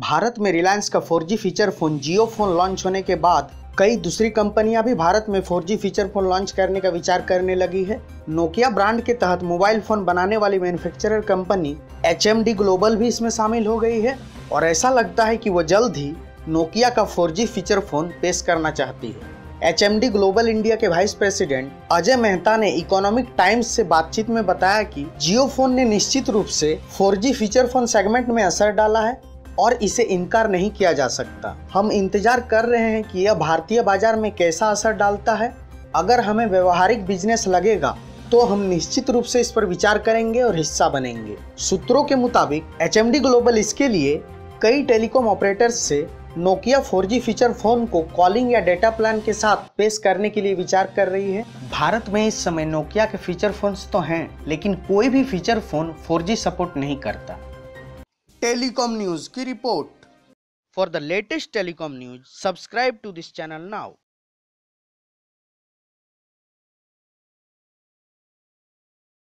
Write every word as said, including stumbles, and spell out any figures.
भारत में रिलायंस का four G feature phone Jio phone launch होने के बाद कई दूसरी कंपनियां भी भारत में four G feature phone launch करने का विचार करने लगी है। नोकिया ब्रांड के तहत मोबाइल फोन बनाने वाली मैन्युफैक्चरर कंपनी एच एम डी ग्लोबल भी इसमें शामिल हो गई है और ऐसा लगता है कि वो जल्द ही नोकिया का फोर जी फीचर फोन पेश करना चाहती है। H M D global India के वाइस प्रेसिडेंट अजय मेहता ने इकोनॉमिक टाइम्स से बातचीत में बताया कि जियो फोन ने निश्चित रूप से four G feature phone segment में असर डाला है और इसे इनकार नहीं किया जा सकता। हम इंतजार कर रहे हैं कि यह भारतीय बाजार में कैसा असर डालता है। अगर हमें व्यवहारिक बिजनेस लगेगा तो हम निश्चित रूप से इस पर विचार करेंगे और हिस्सा बनेंगे। सूत्रों के मुताबिक एच एम डी ग्लोबल इसके लिए कई टेलीकॉम ऑपरेटर्स से Nokia four G feature phone को कॉलिंग या डेटा प्लान के साथ पेश करने के लिए विचार कर रही है। भारत में इस समय नोकिया के फीचर फोन्स तो हैं, लेकिन कोई भी feature phone four G support नहीं करता। टेलीकॉम न्यूज की report. For the latest telecom news, subscribe to this channel now.